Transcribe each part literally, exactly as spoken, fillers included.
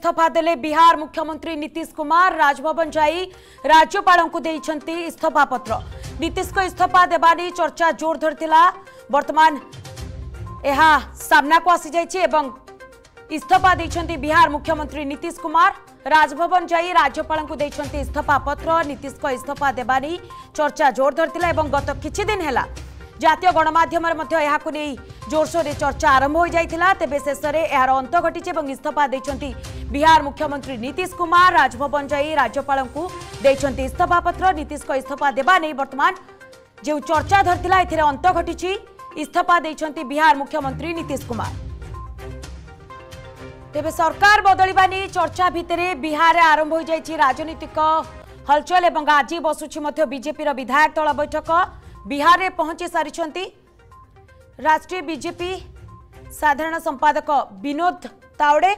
इस्तीफा देले बिहार मुख्यमंत्री नीतीश कुमार राजभवन जाई राज्यपाल को देइछंती इस्तीफा पत्र। नीतीश को इस्तीफा देबानी चर्चा जोर धरतिला। वर्तमान एहा सामना को आसी जाइछि एवं इस्तीफा देइछंती बिहार मुख्यमंत्री नीतीश कुमार राजभवन जाई राज्यपाल को देइछंती इस्तीफा पत्र। नीतीश को इस्तीफा देबानी चर्चा जोर धरतिला एवं गत किछि दिन हैला जातीय गणमाध्यम जोरसोर चर्चा आरंभ हो जाइथिला। तेबे शेष में यार अंत घटी इस्तीफा देइछंती बिहार मुख्यमंत्री नीतीश कुमार राजभवन जाई राज्यपाल को देइछंती इस्तीफा पत्र। नीतीश को इस्तीफा देबा नहीं वर्तमान जो चर्चा धरतिला एथिरे अंत घटी इस्तीफा देइछंती बिहार मुख्यमंत्री नीतीश कुमार। तेबे सरकार बदलिबा नहीं चर्चा भितरे बिहार आरंभ हो जाइछि राजनीतिक हलचल एवं आज बसुछि मध्य बीजेपी रो विधायक दल बैठक बिहार में पहुंची सारी राष्ट्रीय बीजेपी साधारण संपादक विनोद तावड़े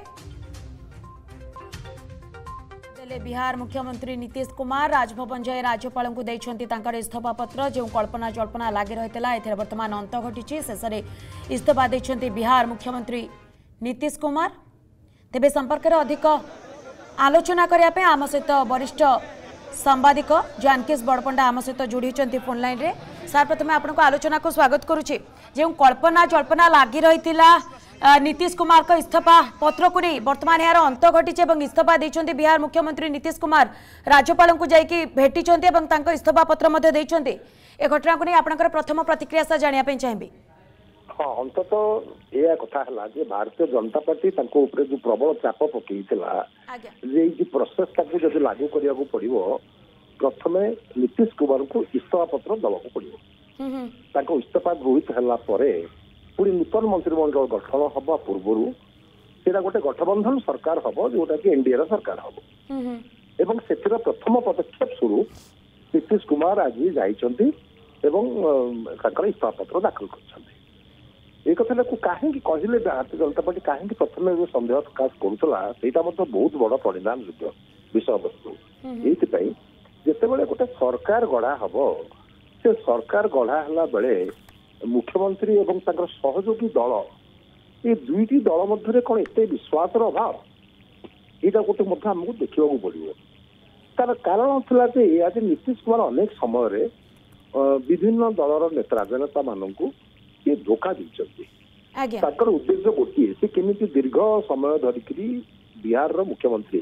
बिहार मुख्यमंत्री नीतीश कुमार राजभवन जाए राज्यपाल को देइछंती तांकर इस्तीफा पत्र। जो कल्पना जल्पना लगी रही है वर्तमान अंत घटी शेष में इस्तीफा देइछंती बिहार मुख्यमंत्री नीतीश कुमार। तेबे संपर्क में अधिक आलोचना करने आम सहित वरिष्ठ सांबादिक जानकीश बड़पंडा आम सहित जोड़ी फोन लाइन रे। सार प्रथम आपको आलोचना को स्वागत करुच्ची। जो कल्पना जल्पना लगी रही नीतीश कुमार को इस्तीफा पत्र को नहीं वर्तमान यार अंत घटी इस्तीफा देइछंती बिहार मुख्यमंत्री नीतीश कुमार राज्यपाल को जाइए भेटी इस्तीफा पत्र देइछंती। ए घटना को नहीं आपनकर प्रथम प्रतिक्रिया सा जानिया पे चाहिए। हाँ अंतत यह कथा है जे भारतीय जनता पार्टी जो प्रबल चाप पकईला प्रोसेस जब लागू करने को पड़ो प्रथम नीतीश कुमार को इस्तीफा पत्र दवाक पड़ो। इस्तीफा गृहित है पुणी नूतन मंत्रिमंडल गठन हवा पूर्वर से गोटे गठबंधन सरकार हम जोटा कि एनडीए सरकार हम एवं से प्रथम पदक्षेप स्वरूप नीतीश कुमार आज जाइछंती एवं इस्तीफा पत्र दाखल कर एक कथा को कहीं कहले भारतीय जनता पार्टी कहीं प्रथम जो सन्देह प्रकाश करूला बहुत बड़ परिणाम विषय वस्तु ये जिते बड़े गोटे सरकार गढ़ा हम से सरकार गढ़ा है बेले मुख्यमंत्री एवं सहयोगी दल ये दुईटी दल मध्य कौन एत विश्वास अभाव यहाँ गोटे आमको देखा पड़ो। तार कारण था आज नीतीश कुमार अनेक समय विभिन्न दलर नेता राजनेता मानक ये धोखा दीचर उद्देश्य गोटे से केमी दीर्घ समय धरिक बिहार मुख्यमंत्री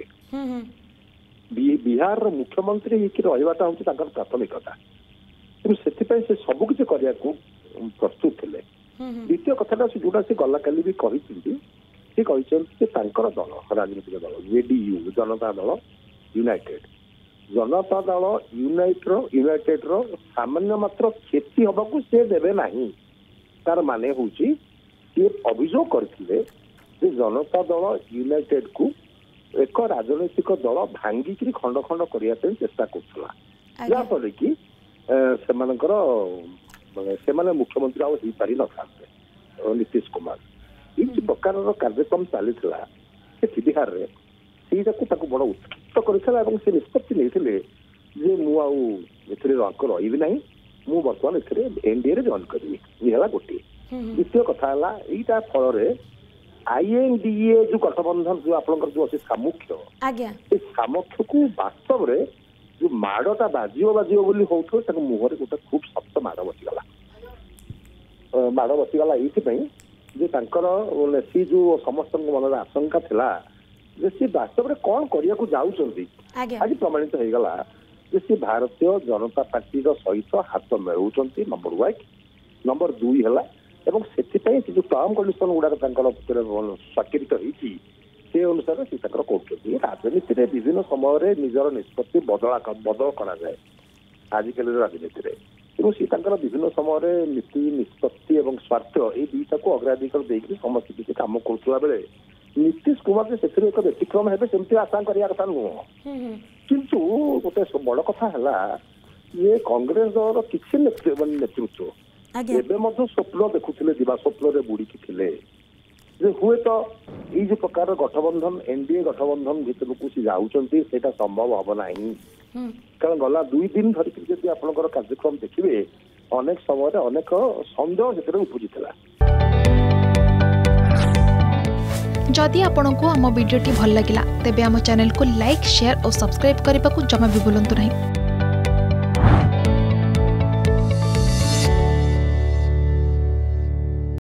रही बिहार मुख्यमंत्री रहा हूँ प्राथमिकता से सबकि करने को प्रस्तुत थे। द्वितीय कथा जोटा से गला काली भी कहते दल राजनीतिक दल JDU Janata Dal United Janata Dal unite United सामान्य मात्र क्षति हवा को से देवे नहीं। तार माने हूँ सी अभियोग करते जनता दल यूनाइटेड को एक राजनैतिक दल भांगिक खंड खंड करने चेष्टा करुला जहाँफल कि से मुख्यमंत्री आउ हो पारि न था नीतीश कुमार ये प्रकार कार्यक्रम चली बिहार में सीटा बड़ उत्कृष्ट कर से निष्पत्ति नहीं मुझे रही ना मु बर्तमान एनडीए जॉइन करी ये गोटे। द्वितीय कथा यहाँ फल आईएनडीए जो गठबंधन जो आप जो अच्छे सामुख्य सामुख्य को वास्तव में जो माड़टा बाजियो बाजियो हो मुहर गोटे खूब शक्त माड़ बसीगला माड़ बसीगला ये सी जो समस्त मन में आशंका था सी वास्तव में कौन करने जाऊँगी आज प्रमाणित हो गला से भारतीय जनता पार्टी सहित हाथ मिलाऊंट नंबर वन नंबर दुई है से जो टर्म कंडीशन गुड़ाक स्वाक्षरित होती से अनुसार से कर राजनीति में विभिन्न समय निजर निष्पत्ति बदला बदल कराए आजिकल राजनीति में तेणु सी विभिन्न समय नीति निष्पत्ति और स्वार्थ ये दुईटा को अग्राधिकार देकर समस्त किसी कम करुला बेले नीतीश कुमार से एक व्यतिक्रम है सेमती आशा करने कथा नुह किंतु गोटे बड़ कथा है ये कांग्रेस दल किसी नेतृत्व एवं स्वप्न देखुले दिवा स्वप्न बुड़ीकी थे हुए तो ये जो प्रकार गठबंधन एनडीए गठबंधन भीतर को सी जाऊँगी से संभव हम ना कारण गला दुई दिन धरिक आपंकर कार्यक्रम देखिए अनेक समय अनेक सन्देह से उपजी। जदि आपंक आम भिडी भल लगा तेब आम चैनल को लाइक शेयर और सब्सक्राइब करने को जमा भी भूलु नहीं।